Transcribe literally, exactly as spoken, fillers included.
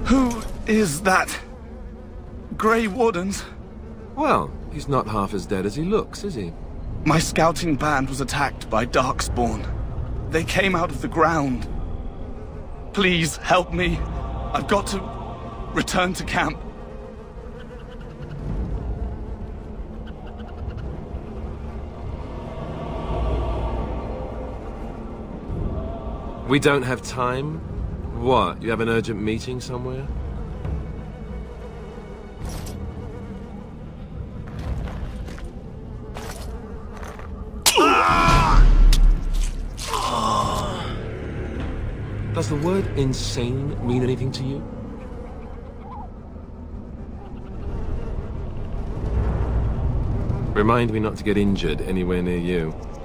Who is that? Grey Wardens? Well, he's not half as dead as he looks, is he? My scouting band was attacked by Darkspawn. They came out of the ground. Please, help me. I've got to return to camp. We don't have time? What, you have an urgent meeting somewhere? Does the word insane mean anything to you? Remind me not to get injured anywhere near you.